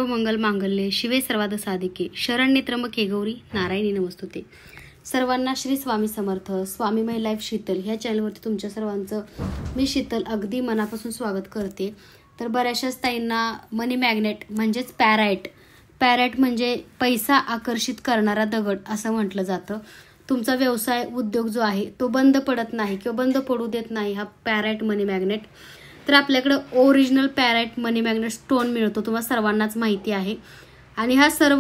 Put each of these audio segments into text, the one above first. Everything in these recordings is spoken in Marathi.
मंगल मांगल्ये शिवे सर्वाद साधिके शरण्ये त्र्यंबके गौरी नारायणी नमस्तुते। सर्वांना श्री स्वामी समर्थ। स्वामी माय लाईफ शीतल ह्या चॅनलवरती तुमच्या सर्वांचं मी शीतल अगदी मनापासून स्वागत करते। तर बऱ्याचशाच ताईंना मनी मॅग्नेट म्हणजेच पॅराइट म्हणजे पैसा आकर्षित करणारा दगड असं म्हटलं जातं। तुमचा व्यवसाय उद्योग जो आहे तो बंद पडत नाही किंवा बंद पडू देत नाही हा पॅराइट मनी मॅग्नेट। तर आपल्याकडे original pyrite money magnet stone मिळतो, तुम्हाला सर्वांनाच माहिती आहे। आणि हा सर्व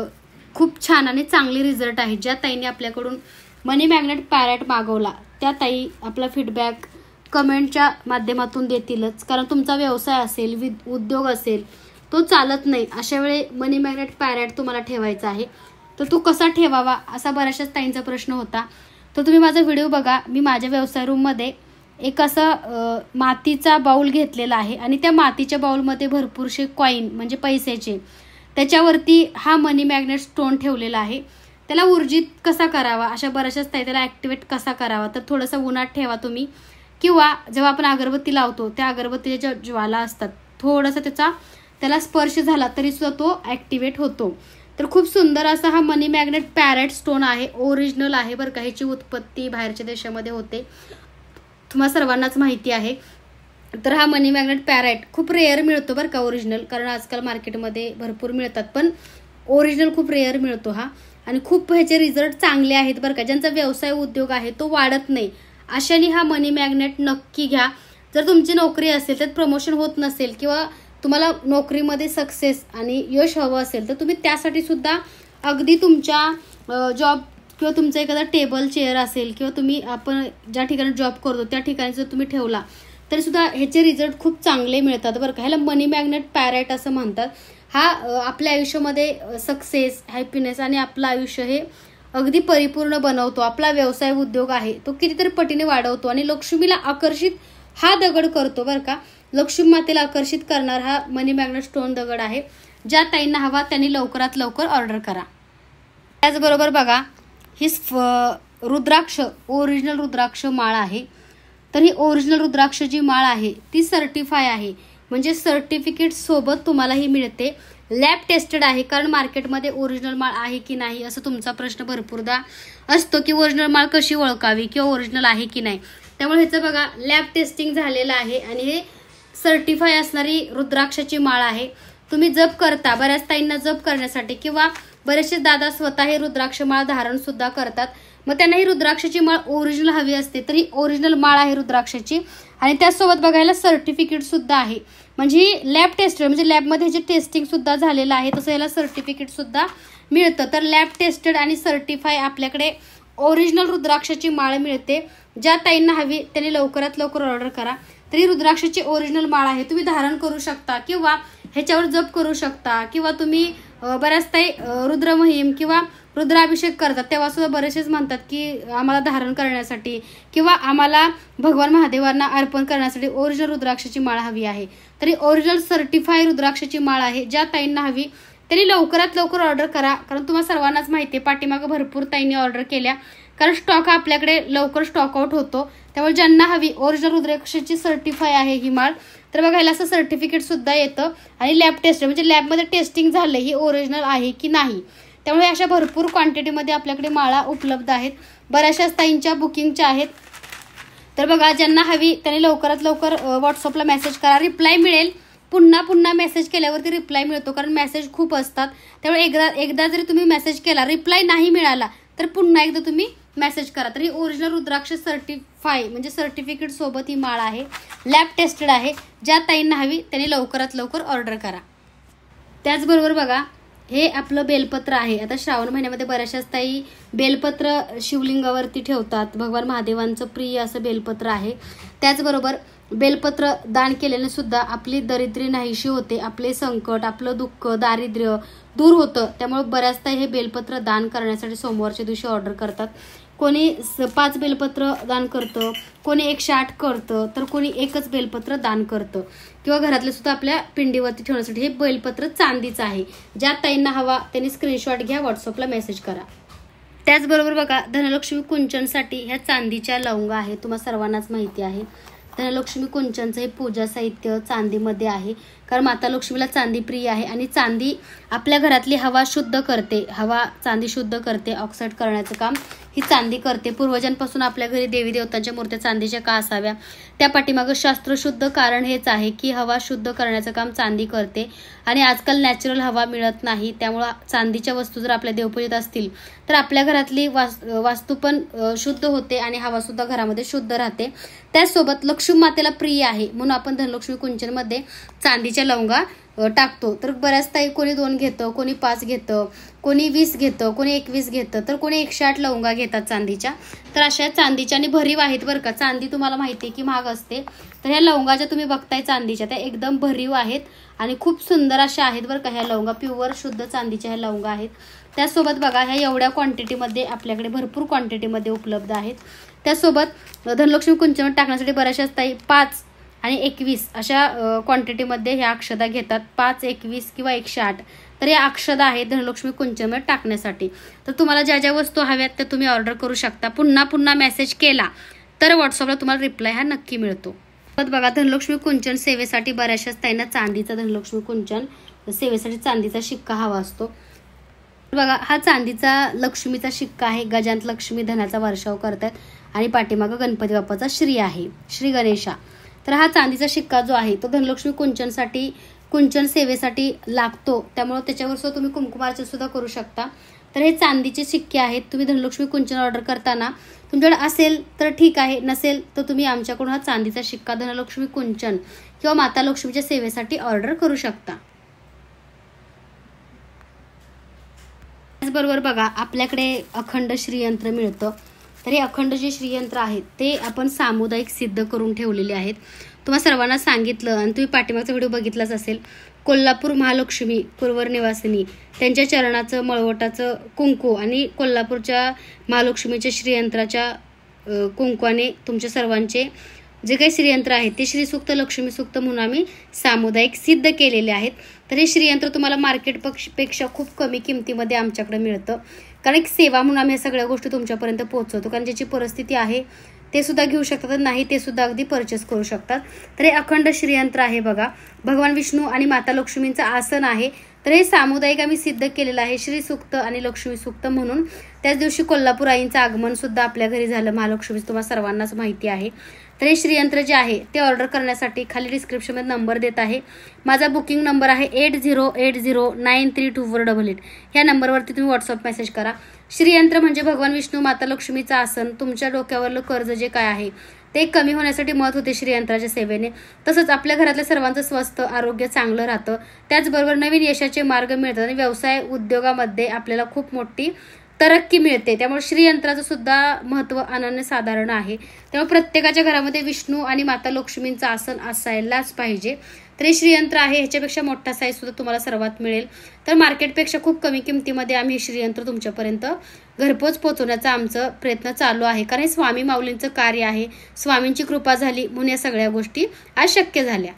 खूप छान आणि चांगले रिझल्ट आहे। ज्या ताईने आपल्याकडून मनी मॅग्नेट पॅराइट मागवला त्या ताई आपला फीडबॅक कमेंटच्या माध्यमातून देतीलच, कारण तुमचा व्यवसाय असेल उद्योग असेल तो चालत नाही, अशा वेळी मनी मॅग्नेट पॅराइट तुम्हाला ठेवायचा आहे। तर तो कसा ठेवावा असा बऱ्याचशाच ताईंचा प्रश्न होता। तर तुम्ही माझा व्हिडिओ बघा। मी माझ्या व्यवसाय रूममध्ये एक असा मातीचा बाउल घेतलेला आहे आणि त्या मातीच्या बाउलमध्ये भरपूरसे कॉइन म्हणजे पैशाचे त्याच्यावरती हा मनी मॅग्नेट स्टोन ठेवलेला आहे। त्याला ऊर्जित कसा करावा अशा बऱ्याचशाच ताई त्याला ॲक्टिवेट कसा करावा, तर थोडंसं उन्हात ठेवा तुम्ही, किंवा जेव्हा आपण अगरबत्ती लावतो त्या अगरबत्तीच्या ज्या ज्वाला असतात थोडासा त्याला स्पर्श झाला तरी सुद्धा तो ॲक्टिवेट होतो। तर खूप सुंदर असा हा मनी मॅग्नेट पॅराइट स्टोन आहे, ओरिजिनल आहे बरं का। ह्याची उत्पत्ती बाहेरच्या देशामध्ये होते, तुम्हाला सर्वांनाच माहिती आहे। तर हा मनी मॅग्नेट पॅराइट खूप रेअर मिळतो बरं का ओरिजिनल, कारण आजकाल मार्केटमध्ये भरपूर मिळतात पण ओरिजिनल खूप रेअर मिळतो हा। आणि खूप ह्याचे रिझल्ट चांगले आहेत बरं का। ज्यांचा व्यवसाय उद्योग आहे तो वाढत नाही अशाने हा मनी मॅग्नेट नक्की घ्या। जर तुमची नोकरी असेल त्यात प्रमोशन होत नसेल किंवा तुम्हाला नोकरीमध्ये सक्सेस आणि यश हवं असेल तर तुम्ही त्यासाठी सुद्धा अगदी तुमच्या जॉब किंवा तुमचा एखादा टेबल चेअर असेल किंवा तुम्ही आपण ज्या ठिकाणी जॉब करतो त्या ठिकाणी जर तुम्ही ठेवला तरी सुद्धा ह्याचे रिझल्ट खूप चांगले मिळतात बरं का। ह्याला मनी मॅग्नेट पॅराइट असं म्हणतात। हा आपल्या आयुष्यामध्ये सक्सेस, हॅपीनेस आणि आपलं आयुष्य हे अगदी परिपूर्ण बनवतो। आपला व्यवसाय उद्योग आहे तो कितीतरी पटीने वाढवतो आणि लक्ष्मीला आकर्षित हा दगड करतो बरं का। लक्ष्मी मातेला आकर्षित करणार हा मनी मॅग्नेट स्टोन दगड आहे। ज्या ताईंना हवा त्यांनी लवकरात लवकर ऑर्डर करा। त्याचबरोबर बघा ही रुद्राक्ष ओरिजिनल रुद्राक्ष माळ आहे। तर ही ओरिजिनल रुद्राक्ष जी माळ आहे ती सर्टिफाय आहे, म्हणजे सर्टिफिकेट सोबत तुम्हाला ही मिळते। लॅब टेस्टेड आहे, कारण मार्केटमध्ये ओरिजिनल माळ आहे की नाही असं तुमचा प्रश्न भरपूरदा असतो की ओरिजिनल माळ कशी ओळखावी किंवा ओरिजिनल आहे की नाही। त्यामुळे ह्याचं बघा लॅब टेस्टिंग झालेलं आहे आणि हे सर्टिफाय असणारी रुद्राक्षाची माळ आहे। तुम्ही जप करता, बऱ्याच ताईंना जप करण्यासाठी किंवा बरेचसे दादा स्वतः हे रुद्राक्ष माळ धारण सुद्धा करतात, मग त्यांना ही रुद्राक्षाची माळ ओरिजिनल हवी असते तर ही ओरिजिनल माळ आहे रुद्राक्षाची। आणि त्यासोबत बघायला सर्टिफिकेट सुद्धा आहे, म्हणजे लॅब टेस्टेड म्हणजे लॅबमध्ये जे टेस्टिंग सुद्धा झालेलं आहे तसं याला सर्टिफिकेट सुद्धा मिळतं। तर लॅब टेस्टेड आणि सर्टिफाय आपल्याकडे ओरिजिनल रुद्राक्षाची माळ मिळते। ज्या ताईंना हवी त्यांनी लवकरात लवकर ऑर्डर करा। तरी रुद्राक्षाची ओरिजिनल माळ आहे, तुम्ही धारण करू शकता किंवा ह्याच्यावर जप करू शकता, किंवा तुम्ही बऱ्याच ताई रुद्रमहिम किंवा रुद्राभिषेक करतात तेव्हा सुद्धा बरेचसेच म्हणतात की आम्हाला धारण करण्यासाठी किंवा आम्हाला भगवान महादेवांना अर्पण करण्यासाठी ओरिजिनल रुद्राक्षाची माळ हवी आहे। तरी ओरिजिनल सर्टिफाय रुद्राक्षाची माळ आहे। ज्या ताईंना हवी त्यांनी लवकरात लवकर ऑर्डर करा, कारण तुम्हाला सर्वांनाच माहिती आहे पाठीमागं भरपूर ताईंनी ऑर्डर केल्या, कारण स्टॉक आपल्याकडे लवकर स्टॉक आउट होतो। त्यामुळे ज्यांना हवी ओरिजिनल रुद्राक्षाची सर्टिफाय आहे ही माळ, तर बघा ह्याला असं सर्टिफिकेट सुद्धा येतं आणि लॅब टेस्ट म्हणजे लॅबमध्ये टेस्टिंग झालं ही ओरिजिनल आहे की नाही। त्यामुळे अशा भरपूर क्वांटिटीमध्ये आपल्याकडे माळा उपलब्ध आहेत, बऱ्याचशाच ताईंच्या बुकिंगच्या आहेत। तर बघा ज्यांना हवी त्यांनी लवकरात लवकर व्हॉट्सअपला मेसेज करा, रिप्लाय मिळेल। पुन्हा मेसेज केल्यावरती रिप्लाय मिळतो, कारण मेसेज खूप असतात। त्यामुळे एकदा जरी तुम्ही मेसेज केला रिप्लाय नाही मिळाला तर पुन्हा एकदा तुम्ही मेसेज करा। तर ही ओरिजिनल रुद्राक्ष सर्टिफाय म्हणजे सर्टिफिकेट सोबत ही माळ आहे, लॅब टेस्टेड आहे। ज्या ताईंना हवी त्यांनी लवकरात लवकर ऑर्डर करा। त्याचबरोबर बघा हे आपलं बेलपत्र आहे। आता श्रावण महिन्यामध्ये बऱ्याचशाच ताई बेलपत्र शिवलिंगावरती ठेवतात, भगवान महादेवांचं प्रिय असं बेलपत्र आहे। त्याचबरोबर बेलपत्र दान केल्याने सुद्धा आपली दरिद्री नाहीशी होते, आपले संकट, आपलं दुःख, दारिद्र्य दूर होतं। त्यामुळे बऱ्याच ताई हे बेलपत्र दान करण्यासाठी सोमवारच्या दिवशी ऑर्डर करतात। कोणी 5 बेलपत्र दान करतं, कोणी 108 करतं, तर कोणी एकच बेलपत्र दान करतं, किंवा घरातले सुद्धा आपल्या पिंडीवरती ठेवण्यासाठी हे बेलपत्र चांदीचं आहे। ज्या ताईंना हवा त्यांनी स्क्रीनशॉट घ्या, व्हॉट्सअपला मेसेज करा। त्याचबरोबर बघा धनलक्ष्मी कुंचनसाठी ह्या चांदीच्या लवंगा आहेत, तुम्हाला सर्वांनाच माहिती आहे। धनलक्ष्मी कुंचनचं हे पूजा साहित्य चांदीमध्ये आहे। कारण माता लक्ष्मीला चांदी प्रिय आहे आणि चांदी आपल्या घरातली हवा शुद्ध करते, हवा चांदी शुद्ध करते, ऑक्साईड करण्याचं काम ही चांदी करते. पूर्वजांपासून आपल्या घरी देवी देवतांच्या मूर्त्या चांदीच्या का असाव्या, त्या पाठीमागं शास्त्रशुद्ध कारण हेच आहे की हवा शुद्ध करण्याचं काम चांदी करते आणि आजकाल नॅचरल हवा मिळत नाही. त्यामुळं चांदीच्या वस्तू जर आपल्या देवपूजेत असतील तर आपल्या घरातली वास्तू पण शुद्ध होते आणि हवा सुद्धा घरामध्ये शुद्ध राहते. त्याचसोबत लक्ष्मी मातेला प्रिय आहे म्हणून आपण धनलक्ष्मी कुंचनमध्ये चांदीच्या लवंगा टाकतो. तर बऱ्याच ताई कोणी 2 घेतं, कोणी 5 घेतं, कोणी 20 घेतं, कोणी 21 घेतं, तर कोणी 108 लवंगा घेतात चांदीच्या. तर अशा चांदीच्या आणि भरीव आहेत बरं का. चांदी तुम्हाला माहिती आहे की महाग असते, तर ह्या लवंगाच्या तुम्ही बघताय चांदीच्या त्या एकदम भरीव आहेत आणि खूप सुंदर अशा आहेत बरं का. ह्या लवंगा प्युअर शुद्ध चांदीच्या ह्या लवंगा आहेत. त्यासोबत बघा ह्या एवढ्या क्वांटिटीमध्ये आपल्याकडे भरपूर क्वांटिटीमध्ये उपलब्ध आहेत. त्यासोबत धनलक्ष्मी कुंचन टाकण्यासाठी बऱ्याचशाच ताई 5 आणि 21 अशा क्वांटिटीमध्ये ह्या अक्षदा घेतात. 5, 21 किंवा 108 तर या अक्षदा आहेत धनलक्ष्मी कुंचनमध्ये टाकण्यासाठी. तर तुम्हाला ज्या ज्या वस्तू हव्यात त्या तुम्ही ऑर्डर करू शकता. पुन्हा मेसेज केला तर व्हॉट्सअपला तुम्हाला रिप्लाय हा नक्की मिळतो. बघा धनलक्ष्मी कुंचन सेवेसाठी बऱ्याचशाच ताईंना चांदीचा धनलक्ष्मी कुंचन सेवेसाठी चांदीचा शिक्का हवा असतो. बघा हा चांदीचा लक्ष्मीचा शिक्का आहे. गजांत लक्ष्मी धनाचा वर्षाव करतात आणि पाठीमागं गणपती बाप्पाचा श्री आहे, श्री गणेशा. तर हा चांदीचा शिक्का जो आहे तो धनलक्ष्मी कुंचनसाठी कुंचन सेवेसाठी लागतो. त्यामुळे त्याच्यावर सुद्धा तुम्ही कुंकुमार्चन सुद्धा करू शकता. तर हे चांदीचे शिक्के आहेत. तुम्ही धनलक्ष्मी कुंचन ऑर्डर करताना तुमच्याकडे असेल तर ठीक आहे, नसेल तर तुम्ही आमच्याकडून हा चांदीचा शिक्का धनलक्ष्मी कुंचन किंवा माता लक्ष्मीच्या सेवेसाठी ऑर्डर करू शकता. त्याचबरोबर बघा आपल्याकडे अखंड श्रीयंत्र मिळतं. तर हे अखंड जे श्रीयंत्र आहेत ते आपण सामुदायिक सिद्ध करून ठेवलेले आहेत. तुम्हाला सर्वांना सांगितलं आणि तुम्ही पाठीमागचा व्हिडिओ बघितलाच असेल. कोल्हापूर महालक्ष्मी पूर्वर निवासिनी त्यांच्या चरणाचं मळवटाचं कुंकू आणि कोल्हापूरच्या महालक्ष्मीच्या श्रीयंत्राच्या कुंकवाने तुमच्या सर्वांचे जे काही श्रीयंत्र आहेत ते श्रीसूक्त लक्ष्मी सूक्त म्हणून आम्ही सामुदायिक सिद्ध केलेले आहेत. तर हे श्रीयंत्र तुम्हाला मार्केटपेक्षा खूप कमी किमतीमध्ये आमच्याकडे मिळतं. कारण एक सेवा म्हणून आम्ही या सगळ्या गोष्टी तुमच्यापर्यंत पोहोचवतो. कारण ज्याची परिस्थिती आहे ते सुद्धा घेऊ शकतात, नाही ते सुद्धा अगदी परचेस करू शकतात. तर हे अखंड श्रीयंत्र आहे बघा. भगवान विष्णू आणि माता लक्ष्मींचं आसन आहे. तर हे सामुदायिक आम्ही सिद्ध केलेलं आहे श्री सूक्त आणि लक्ष्मी सूक्त म्हणून. त्याच दिवशी कोल्हापूर आईंचं आगमन सुद्धा आपल्या घरी झालं. महालक्ष्मी तुम्हाला सर्वांनाच माहिती आहे. तर हे श्रीयंत्र जे आहे ते ऑर्डर करण्यासाठी खाली डिस्क्रिप्शनमध्ये नंबर देत आहे. माझा बुकिंग नंबर आहे 8080932488. ह्या नंबरवरती तुम्ही व्हॉट्सअप मेसेज करा. श्रीयंत्र म्हणजे भगवान विष्णू माता लक्ष्मीचं आसन. तुमच्या डोक्यावरलं कर्ज जे काय आहे ते कमी होण्यासाठी मदत होते श्रीयंत्राच्या सेवेने. तसंच आपल्या घरातल्या सर्वांचं स्वस्थ आरोग्य चांगलं राहतं. त्याचबरोबर नवीन यशाचे मार्ग मिळतात आणि व्यवसाय उद्योगामध्ये आपल्याला खूप मोठी तरक्की मिळते. त्यामुळे श्रीयंत्राचं सुद्धा महत्त्व अनन्यसाधारण आहे. त्यामुळे प्रत्येकाच्या घरामध्ये विष्णू आणि माता लक्ष्मींचं आसन असायलाच पाहिजे. तर हे श्रीयंत्र आहे. ह्याच्यापेक्षा मोठा साईज सुद्धा तुम्हाला सर्वात मिळेल. तर मार्केटपेक्षा खूप कमी किमतीमध्ये आम्ही हे श्रीयंत्र तुमच्यापर्यंत घरपोच पोहोचवण्याचा आमचा प्रयत्न चालू आहे. कारण हे स्वामी माऊलींचं कार्य आहे. स्वामींची कृपा झाली म्हणून या सगळ्या गोष्टी आज शक्य झाल्या.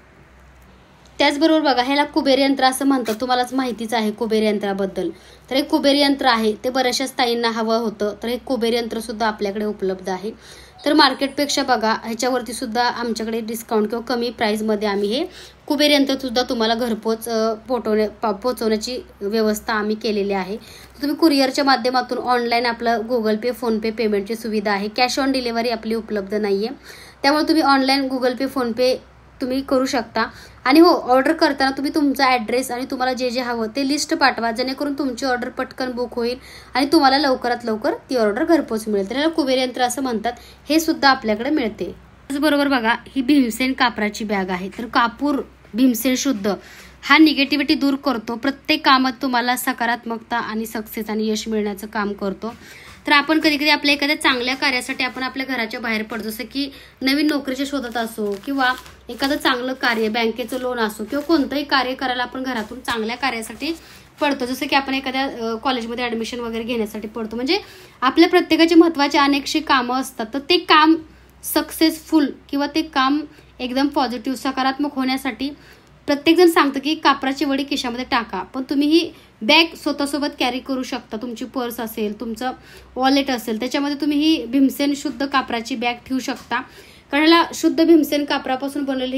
त्याचबरोबर बघा ह्याला कुबेर यंत्र असं म्हणतात. तुम्हालाच माहितीच आहे कुबेर यंत्राबद्दल. तर हे कुबेर यंत्र आहे ते बऱ्याचशाच ताईंना हवं होतं. तर हे कुबेर यंत्र सुद्धा आपल्याकडे उपलब्ध आहे. तर मार्केटपेक्षा बघा ह्याच्यावरती सुद्धा आमच्याकडे डिस्काउंट किंवा कमी प्राईजमध्ये आम्ही हे कुबेर यंत्र सुद्धा तुम्हाला घरपोच पोहोचवण्याची व्यवस्था आम्ही केलेली आहे. तुम्ही कुरिअरच्या माध्यमातून ऑनलाईन आपलं गुगल पे फोनपे पेमेंटची सुविधा आहे. कॅश ऑन डिलिव्हरी आपली उपलब्ध नाही आहे. त्यामुळे तुम्ही ऑनलाईन गुगल पे फोनपे तुम्ही करू शकता. आणि हो ऑर्डर करताना तुम्ही तुमचा ॲड्रेस आणि तुम्हाला जे जे हवं ते लिस्ट पाठवा, जेणेकरून तुमची ऑर्डर पटकन बुक होईल आणि तुम्हाला लवकरात लवकर ती ऑर्डर घरपोच मिळेल. तर याला कुबेर यंत्र असं म्हणतात. हे सुद्धा आपल्याकडे मिळते. त्याचबरोबर बघा ही भीमसेन कापराची बॅग आहे. तर कापूर भीमसेन शुद्ध हा निगेटिव्हिटी दूर करतो. प्रत्येक कामात तुम्हाला सकारात्मकता आणि सक्सेस आणि यश मिळण्याचं काम करतो. तर आपण कधी कधी आपल्या एखाद्या चांगल्या कार्यासाठी आपण आपल्या घराच्या बाहेर पडतो. जसं की नवीन नोकरीच्या शोधात असो किंवा एखादं चांगलं कार्य बँकेचं लोन असो किंवा कोणतंही कार्य करायला आपण घरातून चांगल्या कार्यासाठी पडतो. जसं की आपण एखाद्या कॉलेजमध्ये ॲडमिशन वगैरे घेण्यासाठी पडतो. म्हणजे आपल्या प्रत्येकाची महत्त्वाची अनेकशी कामं असतात. तर ते काम सक्सेसफुल किंवा ते काम एकदम पॉझिटिव्ह सकारात्मक होण्यासाठी प्रत्येकजण सांगतं की कापराची वडी खिशामध्ये टाका. पण तुम्ही ही बॅग स्वतःसोबत कॅरी करू शकता. तुमची पर्स असेल, तुमचं वॉलेट असेल, त्याच्यामध्ये तुम्ही ही भीमसेन शुद्ध कापराची बॅग ठेवू शकता. कारण ह्याला शुद्ध भीमसेन कापरापासून बनवलेली ही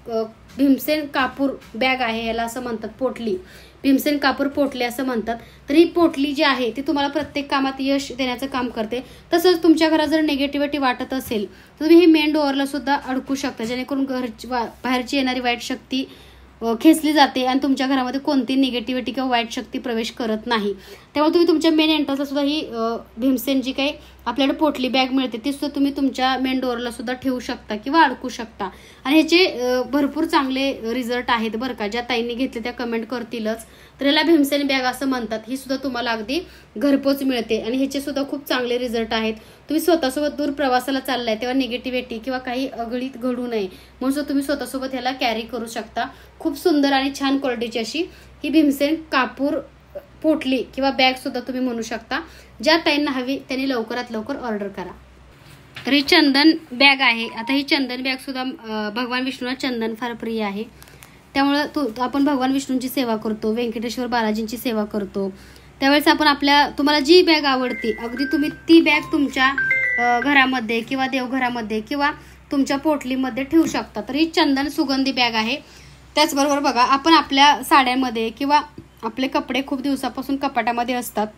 भीमसेन कापूर बॅग आहे, याला असं म्हणतात पोटली, भीमसेन कापूर पोटली असं म्हणतात. तर ही पोटली जी आहे ती तुम्हाला प्रत्येक कामात यश देण्याचं काम करते. तसंच तुमच्या घरात जर निगेटिव्हिटी वाटत असेल तर तुम्ही ही मेन डोअरला सुद्धा अडकू शकता, जेणेकरून बाहेरची येणारी वाईट शक्ती खेचली जाते आणि तुमच्या घरामध्ये कोणतीही निगेटिव्हिटी किंवा वाईट शक्ती प्रवेश करत नाही. त्यामुळे तुम्ही तुमच्या मेन एंट्रन्सला सुद्धा ही भीमसेन जी काही आपल्याकडे पोटली बॅग मिळते ती सुद्धा तुम्ही तुमच्या मेन डोअरला सुद्धा ठेवू शकता किंवा अडकू शकता. आणि ह्याचे भरपूर चांगले रिझल्ट आहेत बरं का. ज्या ताईंनी घेतले त्या कमेंट करतीलच. तर याला भीमसेन बॅग असं म्हणतात. ही सुद्धा तुम्हाला अगदी घरपोच मिळते आणि ह्याचे सुद्धा खूप चांगले रिझल्ट आहेत. तुम्ही स्वतःसोबत दूर प्रवासाला चाललाय तेव्हा निगेटिव्हिटी किंवा काही अगळीत घडू नये म्हणून तुम्ही स्वतःसोबत ह्याला कॅरी करू शकता. खूप सुंदर आणि छान क्वालिटीची अशी ही भीमसेन कापूर पोटली किंवा बॅग सुद्धा तुम्ही म्हणू शकता. ज्या ताईंना हवी त्यांनी लवकरात लवकर ऑर्डर करा. तर ही चंदन बॅग आहे. आता ही चंदन बॅग सुद्धा भगवान विष्णूला चंदन फार प्रिय आहे. त्यामुळे आपण भगवान विष्णूंची सेवा करतो, व्यंकटेश्वर बालाजींची सेवा करतो, त्यावेळेस आपण तुम्हाला जी बॅग आवडते अगदी तुम्ही ती बॅग तुमच्या घरामध्ये किंवा देवघरामध्ये किंवा तुमच्या पोटलीमध्ये ठेवू शकता. तर ही चंदन सुगंधी बॅग आहे. त्याचबरोबर बघा, आपण आपल्या साड्यांमध्ये किंवा आपले कपडे खूप दिवसापासून कपाटामध्ये असतात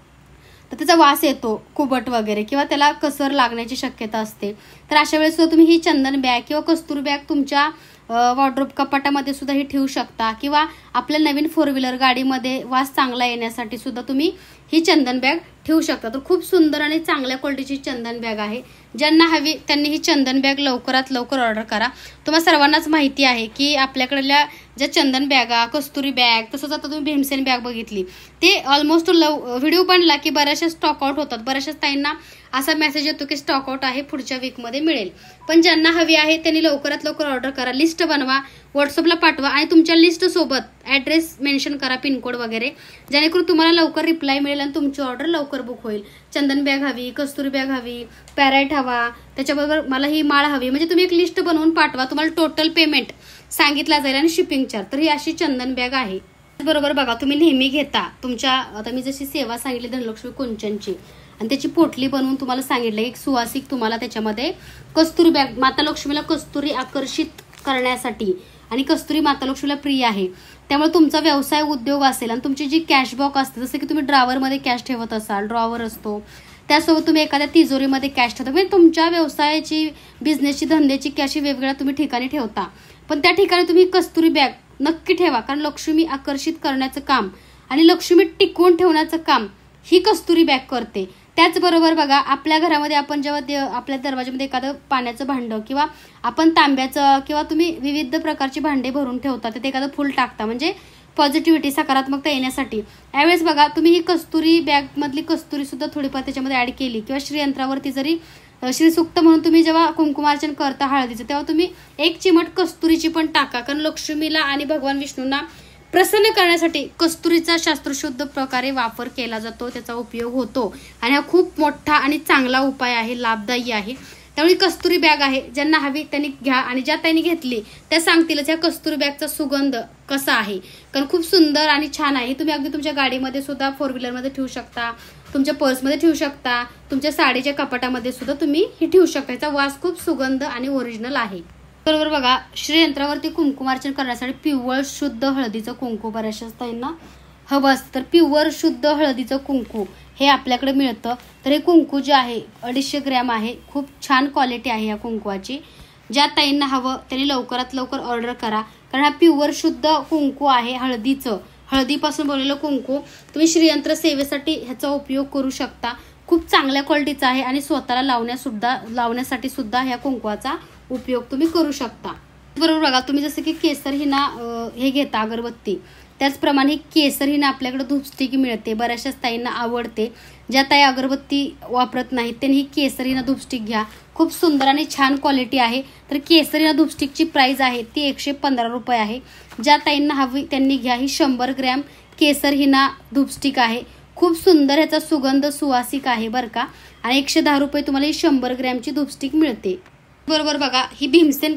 तर त्याचा वास येतो, कुबट वगैरे, किंवा त्याला कसर लागण्याची शक्यता असते. तर अशा वेळेस तुम्ही ही चंदन बॅग किंवा कस्तुरी बॅग तुमच्या वॉर्डरोब कपाटामध्ये सुद्धा ही ठेवू शकता किंवा आपल्या नवीन 4 व्हीलर गाडीमध्ये वास चांगला येण्यासाठी सुद्धा तुम्ही ही चंदन बॅग ठेवू शकता. तर खूप सुंदर आणि चांगल्या क्वालिटीची चंदन बॅग आहे. ज्यांना हवी त्यांनी ही चंदन बॅग लवकरात लवकर ऑर्डर करा. तुम्हाला सर्वांनाच माहिती आहे की आपल्याकडल्या ज्या चंदन बॅगा, कस्तुरी बॅग, तसंच आता तुम्ही भीमसेन बॅग बघितली ते ऑलमोस्ट व्हिडिओ बनला की बऱ्याचशा स्टॉक आउट होतात. बऱ्याचशा ताईंना असा मेसेज येतो की स्टॉक आउट आहे, पुढच्या वीकमध्ये मिळेल. पण ज्यांना हवी आहे त्यांनी लवकरात लवकर ऑर्डर करा. लिस्ट बनवा, व्हॉट्सअपला पाठवा आणि तुमच्या लिस्ट सोबत ॲड्रेस मेन्शन करा, पिनकोड वगैरे, जेणेकरून तुम्हाला लवकर रिप्लाय मिळेल आणि तुमची ऑर्डर लवकर बुक होईल. चंदन बॅग हवी, कस्तुरी बॅग हवी, पॅराइट हवा, त्याच्याबरोबर मला ही माळ हवी, म्हणजे तुम्ही एक लिस्ट बनवून पाठवा. तुम्हाला टोटल पेमेंट सांगितला जाईल आणि शिपिंग चार्ज. तर ही अशी चंदन बॅग आहे. बरोबर बघा, तुम्ही नेहमी घेता तुमच्या, आता मी जशी सेवा सांगितली धनलक्ष्मी कुंचनची आणि त्याची पोटली बनवून तुम्हाला सांगितलं, एक सुवासिक तुम्हाला त्याच्यामध्ये कस्तुरी बॅग, माता लक्ष्मीला कस्तुरी आकर्षित करण्यासाठी, आणि कस्तुरी माता लक्ष्मीला प्रिय आहे. त्यामुळे तुमचा व्यवसाय उद्योग असेल आणि तुमची जी कॅश बॉक्स असते, जसं की तुम्ही ड्रॉवरमध्ये कॅश ठेवत असाल, ड्रॉवर असतो, त्यासोबत तुम्ही एखाद्या तिजोरीमध्ये कॅश ठेवता, म्हणजे तुमच्या व्यवसायाची, बिझनेसची, धंद्याची कॅश वेगवेगळ्या तुम्ही ठिकाणी ठेवता. पण त्या ठिकाणी तुम्ही कस्तुरी बॅग नक्की ठेवा, कारण लक्ष्मी आकर्षित करण्याचं काम आणि लक्ष्मी टिकवून ठेवण्याचं काम ही कस्तुरी बॅग करते. त्याचबरोबर बघा, आपल्या घरामध्ये आपण जेव्हा आपल्या दरवाजामध्ये एखादं पाण्याचं भांडं किंवा आपण तांब्याचं किंवा तुम्ही विविध प्रकारची भांडे भरून ठेवता, ते एखादं फुल टाकता, म्हणजे पॉझिटिव्हिटी, सकारात्मकता येण्यासाठी. यावेळेस बघा, तुम्ही ही कस्तुरी बॅगमधली कस्तुरी सुद्धा थोडीफार त्याच्यामध्ये ऍड केली किंवा श्रीयंत्रावरती जरी श्रीसुक्त म्हणून तुम्ही जेव्हा कुंकुमार्चन करता हळदीचं, तेव्हा तुम्ही 1 चिमट कस्तुरीची पण टाका, कारण लक्ष्मीला आणि भगवान विष्णूंना प्रसन्न करण्यासाठी कस्तुरीचा शास्त्रशुद्ध प्रकारे वापर केला जातो, त्याचा उपयोग होतो आणि हा खूप मोठा आणि चांगला उपाय आहे, लाभदायी आहे. त्यामुळे कस्तुरी बॅग आहे. ज्यांना हवी त्यांनी घ्या आणि ज्या त्यांनी घेतली त्या सांगतीलच या कस्तुरी बॅगचा सुगंध कसा आहे, कारण खूप सुंदर आणि छान आहे. तुम्ही अगदी तुमच्या गाडीमध्ये सुद्धा 4 व्हीलरमध्ये ठेवू शकता, तुमच्या पर्समध्ये ठेवू शकता, तुमच्या साडीच्या कपाटामध्ये सुद्धा तुम्ही ही ठेवू शकता. याचा वास खूप सुगंध आणि ओरिजिनल आहे. बरोबर बघा, श्रीयंत्रावरती कुंकुमार्चन करण्यासाठी पिवळ शुद्ध हळदीचं कुंकू बऱ्याचशा ताईंना हवं असतं. तर पिवळ शुद्ध हळदीचं कुंकू हे आपल्याकडे मिळतं. तर हे कुंकू जे आहे 250 ग्रॅम आहे. खूप छान क्वालिटी आहे या कुंकवाची. ज्या ताईंना हवं त्यांनी लवकरात लवकर ऑर्डर करा, कारण हा प्युअर शुद्ध कुंकू आहे हळदीचं, हळदीपासून बनवलेलं कुंकू. तुम्ही श्रीयंत्र सेवेसाठी ह्याचा उपयोग करू शकता. खूप चांगल्या क्वालिटीचा आहे आणि स्वतःला लावण्यासाठी सुद्धा ह्या कुंकवाचा उपयोग तुम्ही करू शकता. बरोबर बघा, तुम्ही जसं की केसर हिना हे घेता अगरबत्ती, त्याचप्रमाणे केसर हिना आपल्याकडे धूपस्टिक मिळते, बऱ्याचशा ताईंना आवडते. ज्या ताई अगरबत्ती वापरत नाहीत त्यांनी ही केसर हिना धूपस्टिक घ्या. खूप सुंदर आणि छान क्वालिटी आहे. तर केसर हिना धूपस्टिकची प्राइस आहे ती 115 रुपये आहे. ज्या ताईंना हवी त्यांनी घ्या. ही 100 ग्रॅम केसर हिना धूपस्टिक आहे. खूप सुंदर ह्याचा सुगंध सुवासिक आहे बरं का, आणि 110 रुपये तुम्हाला ही 100 ग्रॅमची धूपस्टिक मिळते. बरोबर बघा, ही भीमसेन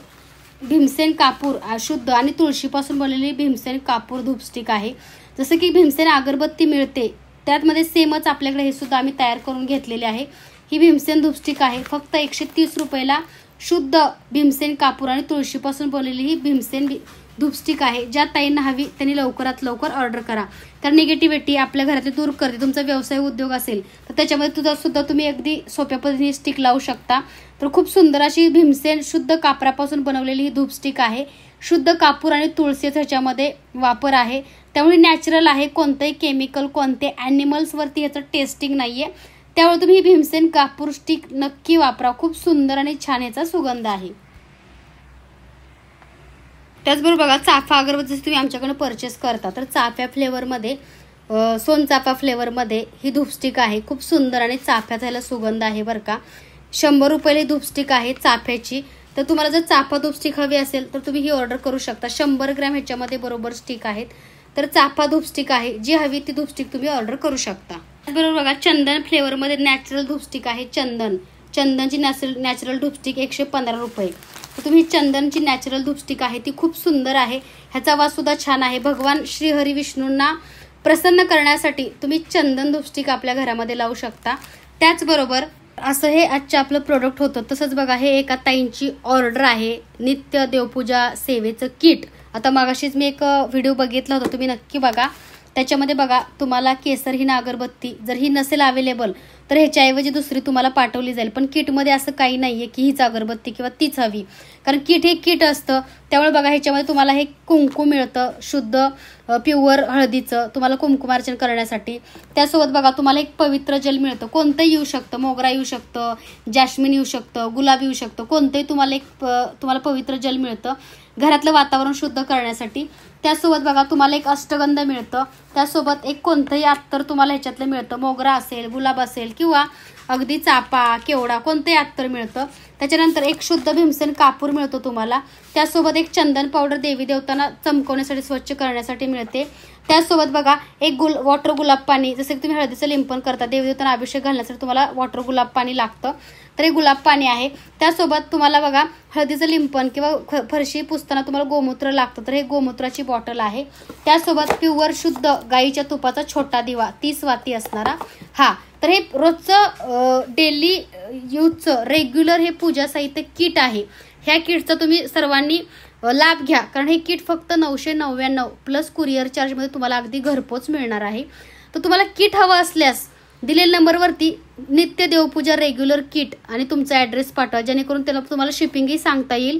कापूर शुद्ध आणि तुळशीपासून बनलेली भीमसेन कापूर धूपस्टिक आहे. जसं की भीमसेन अगरबत्ती मिळते त्यामध्ये सेमच आपल्याकडे हे सुद्धा आम्ही तयार करून घेतलेले आहे. ही भीमसेन धूपस्टिक आहे. फक्त 130 रुपयाला शुद्ध भीमसेन कापूर आणि तुळशीपासून बनवलेली ही भीमसेन धूपस्टिक आहे. ज्या ताईंना हवी त्यांनी लवकरात लवकर ऑर्डर करा. कारण निगेटिव्हिटी आपल्या घरातली दूर करते. तुमचा व्यवसाय उद्योग असेल तर त्याच्यामध्ये सुद्धा तुम्ही अगदी सोप्या पद्धतीने स्टिक लावू शकता. तर खूप सुंदर अशी भीमसेन शुद्ध कापरापासून बनवलेली ही धूपस्टिक आहे. शुद्ध कापूर आणि तुळशीचा ह्याच्यामध्ये वापर आहे, त्यामुळे नॅचरल आहे. कोणतंही केमिकल, कोणते ॲनिमल्सवरती ह्याचं टेस्टिंग नाही आहे. त्यामुळे तुम्ही ही भीमसेन कापूर स्टिक नक्की वापरा. खूप सुंदर आणि छान याचा सुगंध आहे. त्याचबरोबर बघा, चाफा अगरबत्ती जर तुम्ही आमच्याकडून परचेस करता तर चाफ्या फ्लेवरमध्ये, सोनचाफा फ्लेवरमध्ये ही धूपस्टिक आहे. खूप सुंदर आणि चाफ्याचा ह्याला सुगंध आहे बरं का. 100 रुपयाला धूपस्टिक आहे चाफ्याची. तर तुम्हाला जर चाफा धूपस्टिक हवी असेल तर तुम्ही ही ऑर्डर करू शकता. 100 ग्रॅम ह्याच्यामध्ये बरोबर स्टिक आहेत. तर चाफा धूपस्टिक आहे, जी हवी ती धूपस्टिक तुम्ही ऑर्डर करू शकता. त्याचबरोबर बघा, चंदन फ्लेवरमध्ये नॅचरल धूपस्टिक आहे. चंदनची नॅचरल धूपस्टिक 115 रुपये. तर तुम्ही चंदनची नॅचरल धूपस्टिक आहे ती खूप सुंदर आहे. ह्याचा वास सुद्धा छान आहे. भगवान श्री हरी विष्णूंना प्रसन्न करण्यासाठी तुम्ही चंदन धूपस्टिक आपल्या घरामध्ये लावू शकता. त्याचबरोबर असं हे आजचं आपलं प्रोडक्ट होतं. तसंच बघा, हे एका ताईंची ऑर्डर आहे, नित्य देवपूजा सेवेचं किट. आता मागाशीच मी एक व्हिडिओ बघितला होता, तुम्ही नक्की बघा. त्याच्यामध्ये बघा, तुम्हाला केसरहीन अगरबत्ती जर ही नसेल अवेलेबल तर ह्याच्याऐवजी दुसरी तुम्हाला पाठवली जाईल. पण किटमध्ये असं काही नाही आहे की हीच अगरबत्ती किंवा तीच हवी, कारण किट हे किट असतं. त्यामुळे बघा, ह्याच्यामध्ये तुम्हाला हे कुंकू मिळतं, शुद्ध प्युअर हळदीचं, तुम्हाला कुंकुमार्चन करण्यासाठी. त्यासोबत बघा, तुम्हाला एक पवित्र जल मिळतं. कोणतंही येऊ शकतं, मोगरा येऊ शकतं, जॅस्मिन येऊ शकतं, गुलाब येऊ शकतं, कोणतंही तुम्हाला पवित्र जल मिळतं घरातलं वातावरण शुद्ध करण्यासाठी. त्यासोबत बघा, तुम्हाला एक अष्टगंध मिळतं. त्यासोबत एक कोणतंही अत्तर तुम्हाला ह्याच्यातलं मिळतं. मोगरा असेल, गुलाब असेल किंवा अगदी चापा, केवडा, कोणतंही अत्तर मिळतं. त्याच्यानंतर एक शुद्ध भीमसेन कापूर मिळतो तुम्हाला. त्यासोबत एक चंदन पावडर देवी देवतांना चमकवण्यासाठी, स्वच्छ करण्यासाठी मिळते. त्यासोबत बघा, एक वॉटर गुलाब पाणी, जसं की तुम्ही हळदीचं लिंपन करता, देवी देवतांना अभिषेक घालण्यासाठी तुम्हाला वॉटर गुलाब पाणी लागतं, तर हे गुलाब पाणी आहे. त्यासोबत तुम्हाला बघा, हळदीचं लिंपन किंवा फरशी पुसताना तुम्हाला गोमूत्र लागतं, तर हे गोमूत्राची बॉटल आहे. त्यासोबत प्युअर शुद्ध गाईच्या तुपाचा छोटा दिवा 30 वाती असणारा हा. तर हे रोजचं डेली यूजचं रेग्युलर हे पूजा साहित्य किट आहे. ह्या किटचा तुम्ही सर्वांनी लाभ घ्या, कारण हे किट फक्त 999 प्लस कुरिअर चार्जमध्ये तुम्हाला अगदी घरपोच मिळणार आहे. तर तुम्हाला किट हवं असल्यास दिलेल्या नंबरवरती नित्य देवपूजा रेग्युलर किट आणि तुमचा ॲड्रेस पाठवा, जेणेकरून त्याला तुम्हाला शिपिंगही सांगता येईल.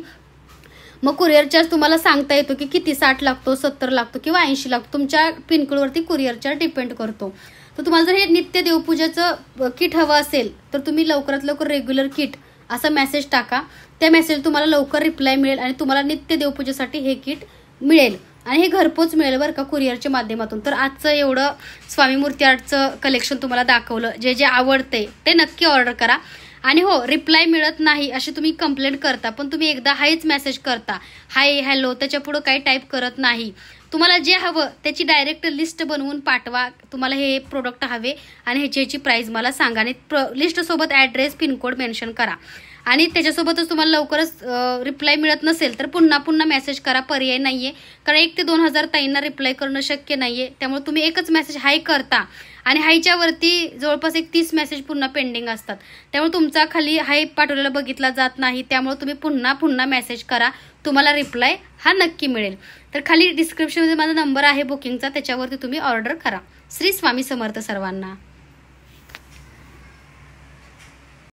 मग कुरिअर चार्ज तुम्हाला सांगता येतो की किती, 60 लागतो, 70 लागतो किंवा 80 लागतो. तुमच्या पिनकोडवरती कुरिअर चार्ज डिपेंड करतो. तर तुम्हाला जर हे नित्य देवपूजाचं किट हवं असेल तर तुम्ही लवकरात लवकर रेग्युलर किट असा मेसेज टाका. त्या मेसेज तुम्हाला लवकर रिप्लाय मिळेल आणि तुम्हाला नित्य देवपूजेसाठी हे किट मिळेल आणि हे घरपोच मिळेल बरं का, कुरिअरच्या माध्यमातून. तर आजचं एवढं स्वामी मूर्ती आर्टचं कलेक्शन तुम्हाला दाखवलं. जे जे आवडते ते नक्की ऑर्डर करा. आणि हो, रिप्लाय मिळत नाही अशी तुम्ही कंप्लेंट करता, पण तुम्ही एकदा हायच मेसेज करता, हाय हॅलो, त्याच्या पुढं काही टाईप करत नाही. तुम्हाला जे हवं त्याची डायरेक्ट लिस्ट बनवून पाठवा, तुम्हाला हे प्रोडक्ट हवे आणि ह्याची प्राईस मला सांगा आणि लिस्टसोबत ॲड्रेस, पिनकोड मेन्शन करा. आणि त्याच्यासोबतच तुम्हाला लवकरच रिप्लाय मिळत नसेल तर पुन्हा मेसेज करा, पर्याय नाही आहे. कारण 1 ते 2000 ताईंना रिप्लाय करणं शक्य नाही आहे. त्यामुळे तुम्ही एकच मेसेज हाय करता आणि हायच्यावरती जवळपास 30 मेसेज पुन्हा पेंडिंग असतात. त्यामुळे तुमचा खाली हाय पाठवलेला बघितला जात नाही. त्यामुळे तुम्ही पुन्हा मेसेज करा, तुम्हाला रिप्लाय हा नक्की मिळेल. तर खाली डिस्क्रिप्शनमध्ये माझा नंबर आहे बुकिंगचा, त्याच्यावरती तुम्ही ऑर्डर करा. श्री स्वामी समर्थ सर्वांना.